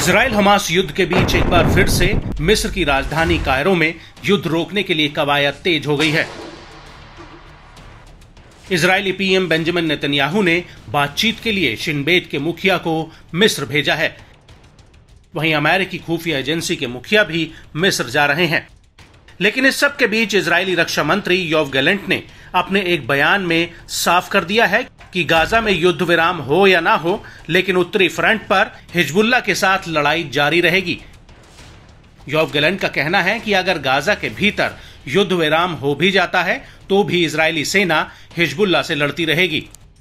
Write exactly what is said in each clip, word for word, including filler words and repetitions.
Israel Hamas युद्ध के बीच एक बार फिर से मिस्र की राजधानी कायरो में युद्ध रोकने के लिए कवायद तेज हो गई है। इजरायली पीएम बेंजामिन नेतन्याहू ने बातचीत के लिए शिन बेत के मुखिया को मिस्र भेजा है। वहीं अमेरिकी खुफिया एजेंसी के मुखिया भी मिस्र जा रहे हैं। लेकिन इस सब के बीच इजरायली रक्षा मंत्री योव गैलेंट ने अपने एक बयान में साफ कर दिया है कि गाजा में युद्ध विराम हो या ना हो, लेकिन उत्तरी फ्रंट पर हिजबुल्लाह के साथ लड़ाई जारी रहेगी। योव गैलेंट का कहना है कि अगर गाजा के भीतर युद्ध विराम हो भी जाता है तो भी इजरायली सेना हिजबुल्लाह से लड़ती रहेगी।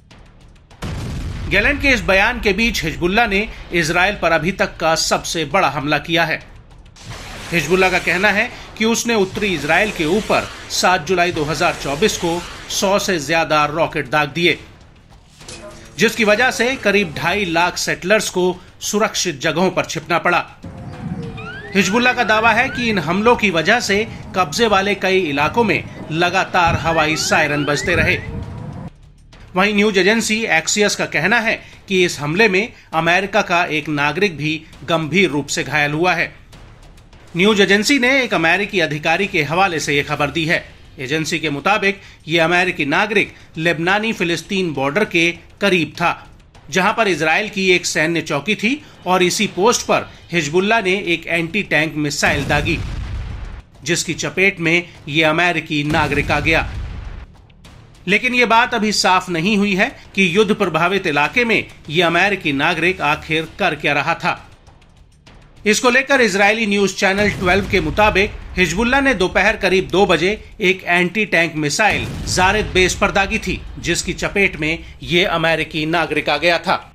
गैलेंट के इस बयान के बीच हिजबुल्लाह ने इजराइल पर अभी तक का सबसे बड़ा हमला किया है। हिजबुल्लाह का कहना है कि उसने उत्तरी इजराइल के ऊपर सात जुलाई दो हज़ार चौबीस को सौ से ज्यादा रॉकेट दाग दिए, जिसकी वजह से करीब ढाई लाख सेटलर्स को सुरक्षित जगहों पर छिपना पड़ा। हिजबुल्लाह का दावा है कि इन हमलों की वजह से कब्जे वाले कई इलाकों में लगातार हवाई सायरन बजते रहे। वहीं न्यूज एजेंसी एक्सियस का कहना है कि इस हमले में अमेरिका का एक नागरिक भी गंभीर रूप से घायल हुआ है। न्यूज एजेंसी ने एक अमेरिकी अधिकारी के हवाले से यह खबर दी है। एजेंसी के मुताबिक ये अमेरिकी नागरिक लेबनानी फिलिस्तीन बॉर्डर के करीब था, जहां पर इजराइल की एक सैन्य चौकी थी और इसी पोस्ट पर हिजबुल्लाह ने एक एंटी टैंक मिसाइल दागी, जिसकी चपेट में ये अमेरिकी नागरिक आ गया। लेकिन ये बात अभी साफ नहीं हुई है कि युद्ध प्रभावित इलाके में ये अमेरिकी नागरिक आखिर कर क्या रहा था। इसको लेकर इजरायली न्यूज चैनल बारह के मुताबिक हिजबुल्लाह ने दोपहर करीब दो बजे एक एंटी टैंक मिसाइल जारेद बेस पर दागी थी, जिसकी चपेट में ये अमेरिकी नागरिक आ गया था।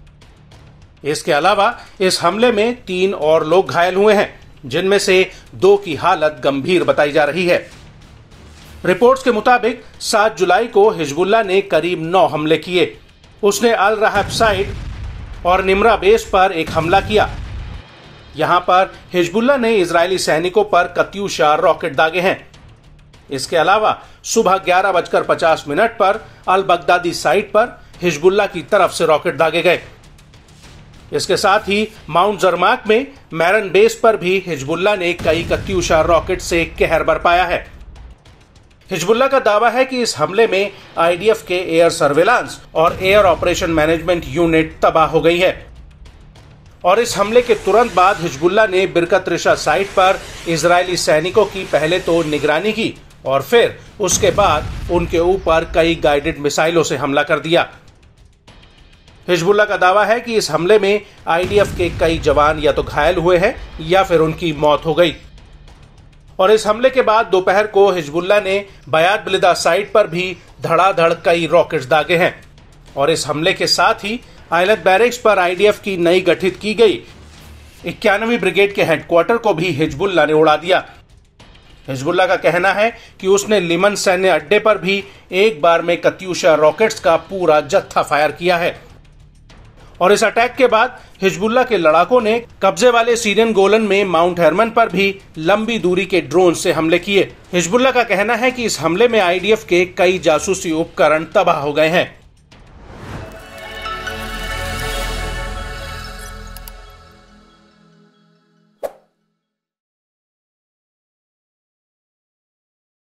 इसके अलावा इस हमले में तीन और लोग घायल हुए हैं, जिनमें से दो की हालत गंभीर बताई जा रही है। रिपोर्ट्स के मुताबिक सात जुलाई को हिजबुल्लाह ने करीब नौ हमले किए। उसने अल रहब साइड और निमरा बेस पर एक हमला किया। यहां पर हिजबुल्लाह ने इजरायली सैनिकों पर कत्यूशा रॉकेट दागे हैं। इसके अलावा सुबह ग्यारह बजकर पचास मिनट पर अल बगदादी साइट पर हिजबुल्लाह की तरफ से रॉकेट दागे गए। इसके साथ ही माउंट जरमाक में मैरन बेस पर भी हिजबुल्लाह ने कई कत्यूशा रॉकेट से कहर बरपाया है। हिजबुल्लाह का दावा है कि इस हमले में आईडीएफ के एयर सर्वेलांस और एयर ऑपरेशन मैनेजमेंट यूनिट तबाह हो गई है। और इस हमले के तुरंत बाद हिजबुल्लाह ने बिरकत रिशा साइट पर इजरायली सैनिकों की पहले तो निगरानी की और फिर उसके बाद उनके ऊपर कई गाइडेड मिसाइलों से हमला कर दिया। हिजबुल्लाह का दावा है कि इस हमले में आईडीएफ के कई जवान या तो घायल हुए हैं या फिर उनकी मौत हो गई। और इस हमले के बाद दोपहर को हिजबुल्लाह ने बयात बिलिदा साइट पर भी धड़ाधड़ कई रॉकेट्स दागे हैं। और इस हमले के साथ ही आयलत बैरिक्स पर आईडीएफ की नई गठित की गई इक्यानवीं ब्रिगेड के हेडक्वार्टर को भी हिजबुल्लाह ने उड़ा दिया। हिजबुल्लाह का कहना है कि उसने लिमन सैन्य अड्डे पर भी एक बार में कत्यूशा रॉकेट्स का पूरा जत्था फायर किया है। और इस अटैक के बाद हिजबुल्लाह के लड़ाकों ने कब्जे वाले सीरियन गोलन में माउंट हेरमन पर भी लंबी दूरी के ड्रोन से हमले किए। हिजबुल्लाह का कहना है कि इस हमले में आईडीएफ के कई जासूसी उपकरण तबाह हो गए हैं।